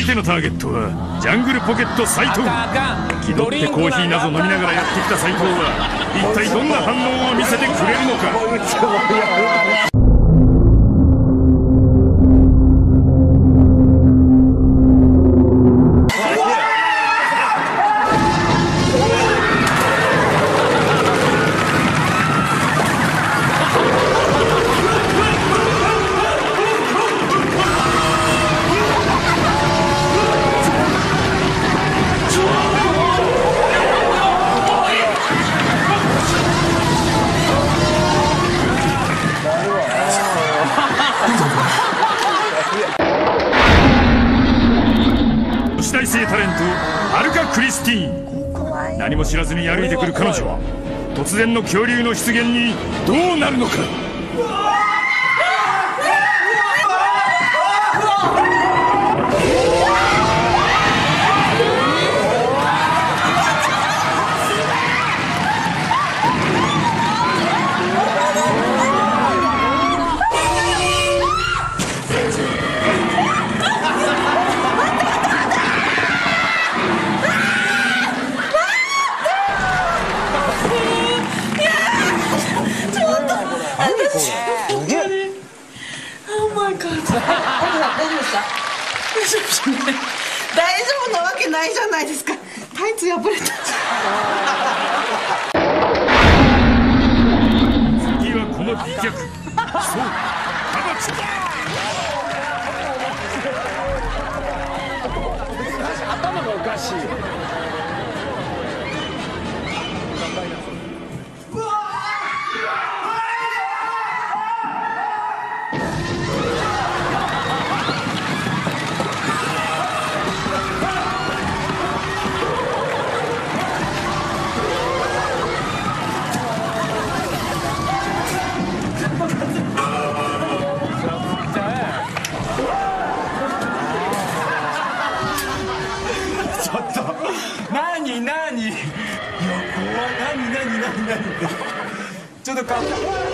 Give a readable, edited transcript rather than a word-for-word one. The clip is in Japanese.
相手のターゲットはジャングルポケット斉藤。気取ってコーヒーなど飲みながらやってきた斉藤は一体どんな反応を見せてくれるのか。女子大生タレントアルカ・クリスティーン。何も知らずに歩いてくる彼女は突然の恐竜の出現にどうなるのか。 大丈夫なわけないじゃないですか。タイツ破れた。 次はこの美脚、そうカバチョ。 頭がおかしい。ちょっと何いや怖い。何ちょっと